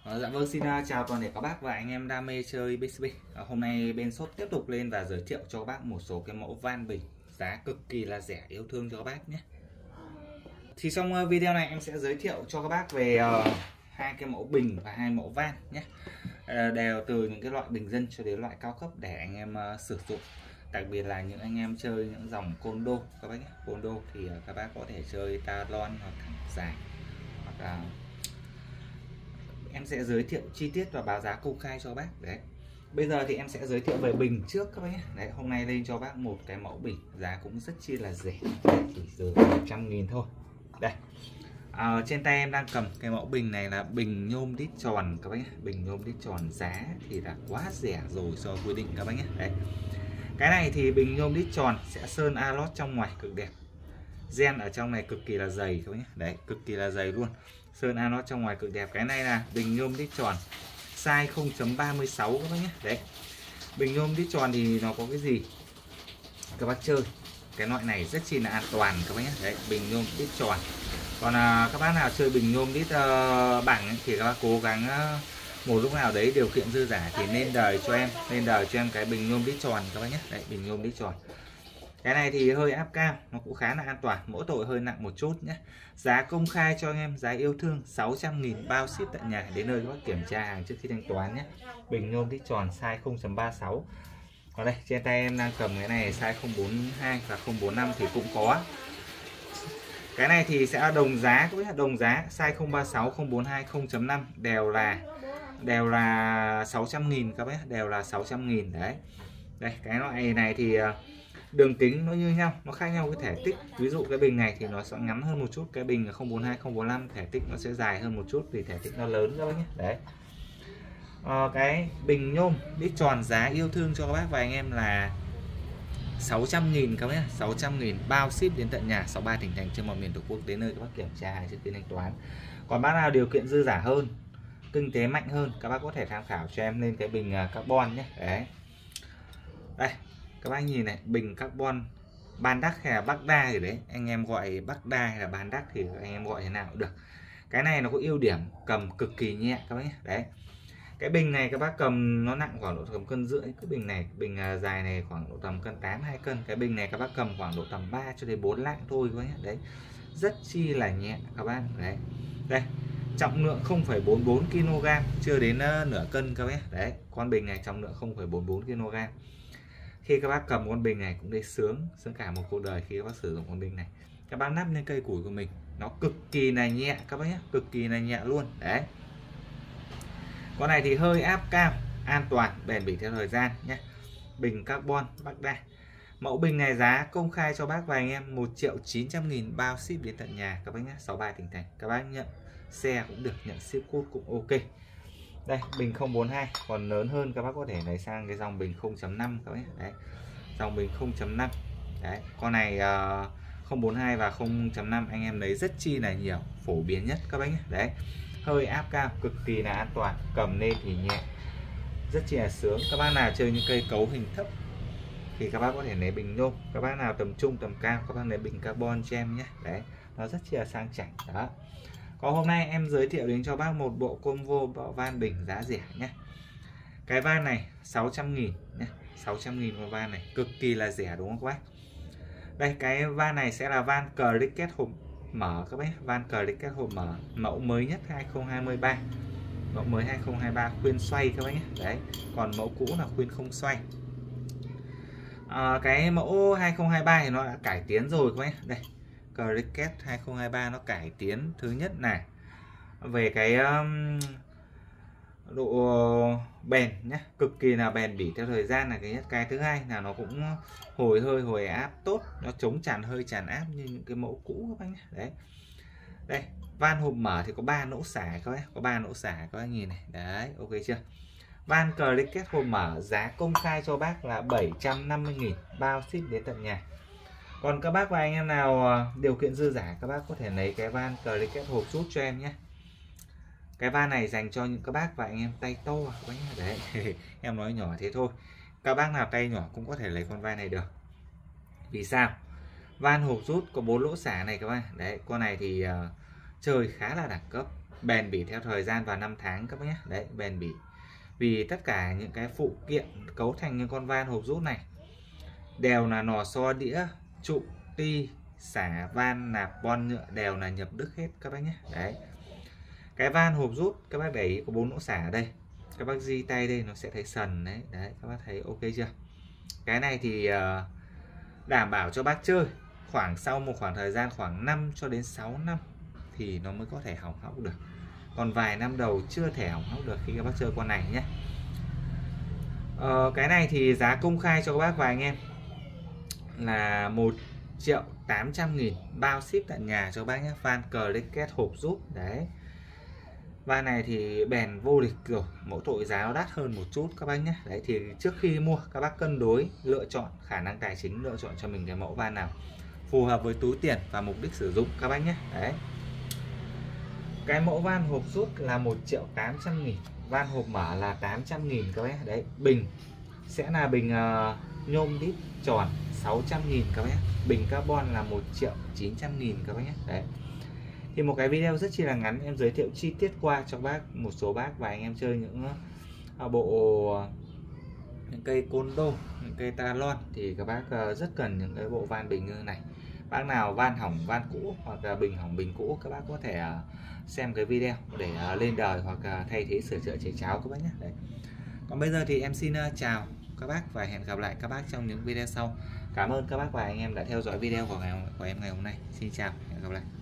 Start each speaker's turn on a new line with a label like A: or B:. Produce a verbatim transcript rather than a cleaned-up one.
A: Ờ, dạ vâng, xin uh, chào toàn thể các bác và anh em đam mê chơi bê xê bê. Ờ, hôm nay bên shop tiếp tục lên và giới thiệu cho các bác một số cái mẫu van bình giá cực kỳ là rẻ, yêu thương cho các bác nhé. Thì trong uh, video này em sẽ giới thiệu cho các bác về uh, hai cái mẫu bình và hai mẫu van nhé. Uh, đều từ những cái loại bình dân cho đến loại cao cấp để anh em uh, sử dụng. Đặc biệt là những anh em chơi những dòng côn đô các bác nhé. Côn đô thì uh, các bác có thể chơi talon hoặc dài hoặc là uh, em sẽ giới thiệu chi tiết và báo giá công khai cho bác. Đấy, bây giờ thì em sẽ giới thiệu về bình trước các bác nhé. Đấy, hôm nay lên cho bác một cái mẫu bình giá cũng rất chi là rẻ, chỉ từ một trăm nghìn thôi. Đây, à, trên tay em đang cầm cái mẫu bình này là bình nhôm đít tròn các bác nhé. Bình nhôm đít tròn giá thì là quá rẻ rồi so với quy định các bác nhé. Đấy, cái này thì bình nhôm đít tròn sẽ sơn alót trong ngoài cực đẹp, gen ở trong này cực kỳ là dày các bác nhé. Đấy, cực kỳ là dày luôn, sơn alót trong ngoài cực đẹp. Cái này là bình nhôm đít tròn size không chấm ba mươi sáu các bác nhé. Đấy, bình nhôm đít tròn thì nó có cái gì các bác chơi cái loại này rất chi là an toàn các bác nhé. Đấy, bình nhôm đít tròn. Còn à, các bác nào chơi bình nhôm đít uh, bằng ấy, thì các bác cố gắng uh, một lúc nào đấy điều kiện dư giả thì nên đời cho em nên đời cho em cái bình nhôm đít tròn các bác nhé. Đấy, bình nhôm đít tròn. Cái này thì hơi áp cao, nó cũng khá là an toàn, mỗi tội hơi nặng một chút nhé. Giá công khai cho anh em, giá yêu thương sáu trăm nghìn, bao ship tận nhà đến nơi các bác kiểm tra hàng trước khi thanh toán nhé. Bình nhôm đít tròn size không chấm ba sáu. Còn đây, trên tay em đang cầm cái này size không bốn hai và không bốn năm thì cũng có. Cái này thì sẽ đồng giá các bác, đồng giá size không ba sáu, không bốn hai, không chấm năm đều là đều là sáu trăm nghìn các bác, đều là sáu trăm nghìn đấy. Đây, cái loại này thì đường kính nó như nhau, nó khác nhau cái thể tích. Ví dụ cái bình này thì nó sẽ ngắn hơn một chút, cái bình không bốn hai, không bốn năm thể tích nó sẽ dài hơn một chút vì thể tích nó lớn các bác nhé. Đấy, à, cái bình nhôm đít tròn giá yêu thương cho các bác và anh em là sáu trăm nghìn các bác nhé, sáu trăm nghìn, bao ship đến tận nhà, sáu mươi ba tỉnh thành trên mọi miền tổ quốc đến nơi các bác kiểm tra hàng trước khi thanh toán. Còn bác nào điều kiện dư giả hơn, kinh tế mạnh hơn, các bác có thể tham khảo cho em lên cái bình carbon nhé. Đấy, đây các bác nhìn này, bình carbon ban đắc hay là bắc đa gì đấy, anh em gọi bắc đa hay là ban đắc thì anh em gọi thế nào cũng được. Cái này nó có ưu điểm cầm cực kỳ nhẹ các bác nhé. Đấy, cái bình này các bác cầm nó nặng khoảng độ tầm cân rưỡi, cái bình này bình dài này khoảng độ tầm cân tám, hai cân. Cái bình này các bác cầm khoảng độ tầm ba cho đến bốn lạng thôi các bác nhé. Đấy, rất chi là nhẹ các bác. Đấy, đây, trọng lượng không phẩy bốn bốn ki lô gam, chưa đến uh, nửa cân các bác. Đấy, con bình này trọng lượng không phẩy bốn bốn ki lô gam. Khi các bác cầm con bình này cũng để sướng sướng cả một cuộc đời khi các bác sử dụng con bình này. Các bác nắp lên cây củi của mình, nó cực kỳ là nhẹ các bác nhé, cực kỳ là nhẹ luôn. Đấy, con này thì hơi áp cao, an toàn, bền bỉ theo thời gian nhé. Bình carbon bắc đa. Mẫu bình này giá công khai cho bác và anh em một triệu chín trăm nghìn, bao ship đến tận nhà các bác nhé, sáu mươi ba tỉnh thành. Các bác nhận xe cũng được, nhận ship code cũng ok. Đây, bình không bốn hai, còn lớn hơn các bác có thể lấy sang cái dòng bình không chấm năm các bác. Đấy, dòng bình không chấm năm. Đấy, con này uh, không bốn hai và không chấm năm anh em lấy rất chi là nhiều, phổ biến nhất các bác nhé. Đấy, hơi áp cao, cực kỳ là an toàn, cầm lên thì nhẹ, rất chi là sướng. Các bác nào chơi những cây cấu hình thấp thì các bác có thể lấy bình nhôm, các bác nào tầm trung tầm cao các bác lấy bình carbon cho em nhé. Đấy, nó rất chi là sang chảnh. Đó, có hôm nay em giới thiệu đến cho bác một bộ combo bộ van bình giá rẻ nhé. Cái van này sáu trăm nghìn nhé, sáu trăm nghìn con van này cực kỳ là rẻ đúng không các bác. Đây, cái van này sẽ là van cricket hộp mở các bác, van cricket hộp mở, mẫu mới nhất hai không hai ba, mẫu mới hai không hai ba, khuyên xoay các bác nhé. Đấy, còn mẫu cũ là khuyên không xoay. À, cái mẫu hai không hai ba thì nó đã cải tiến rồi các bác nhé. Đây, cricket hai không hai ba nó cải tiến, thứ nhất là về cái um, độ bền nhé, cực kỳ là bền bỉ theo thời gian là cái nhất. Cái thứ hai là nó cũng hồi hơi hồi áp tốt, nó chống tràn hơi tràn áp như những cái mẫu cũ các bác nhé. Đấy, đây, van hộp mở thì có ba nỗ xả các bác, có ba nỗ xả các bác nhìn này. Đấy, ok chưa. Van cricket hộp mở giá công khai cho bác là bảy trăm năm mươi nghìn, bao ship đến tận nhà. Còn các bác và anh em nào điều kiện dư giả, các bác có thể lấy cái van cricket hộp rút cho em nhé. Cái van này dành cho những các bác và anh em tay to các bác nhé. Đấy, em nói nhỏ thế thôi, các bác nào tay nhỏ cũng có thể lấy con van này được. Vì sao? Van hộp rút có bốn lỗ xả này các bác. Đấy, con này thì uh, chơi khá là đẳng cấp, bền bỉ theo thời gian và năm tháng các bác nhé. Đấy, bền bỉ vì tất cả những cái phụ kiện cấu thành những con van hộp rút này đều là nò xo đĩa, trụ, ti, xả, van, nạp, bon nhựa đều là nhập Đức hết các bác nhé. Đấy, cái van hộp rút các bác để ý có bốn lỗ xả ở đây, các bác di tay đây nó sẽ thấy sần đấy. Đấy, các bác thấy ok chưa? Cái này thì uh, đảm bảo cho bác chơi khoảng sau một khoảng thời gian khoảng năm cho đến sáu năm thì nó mới có thể hỏng hóc được, còn vài năm đầu chưa thể hỏng hóc được khi các bác chơi con này nhé. Ờ, cái này thì giá công khai cho các bác và anh em là một triệu tám trăm nghìn bao ship tận nhà cho bác nhé. Van Cricket hộp rút đấy. Van này thì bền vô địch rồi, mỗi tội giá nó đắt hơn một chút các bác nhé. Đấy thì trước khi mua các bác cân đối lựa chọn khả năng tài chính, lựa chọn cho mình cái mẫu van nào phù hợp với túi tiền và mục đích sử dụng các bác nhé. Đấy, cái mẫu van hộp rút là một triệu tám trăm nghìn, van hộp mở là tám trăm nghìn các bác. Đấy, bình sẽ là bình uh, nhôm đít tròn sáu trăm nghìn các bác. Bình carbon là một triệu chín trăm nghìn các bác nhé. Đấy, thì một cái video rất chi là ngắn em giới thiệu chi tiết qua cho bác, một số bác và anh em chơi những uh, bộ những cây côn đô, những cây talon thì các bác uh, rất cần những cái bộ van bình như thế này. Bác nào van hỏng van cũ hoặc là bình hỏng bình cũ các bác có thể uh, xem cái video để uh, lên đời hoặc uh, thay thế sửa chữa chế cháo các bác nhé. Đấy, còn bây giờ thì em xin uh, chào các bác và hẹn gặp lại các bác trong những video sau. Cảm ơn các bác và anh em đã theo dõi video của, ngày, của em ngày hôm nay. Xin chào, hẹn gặp lại.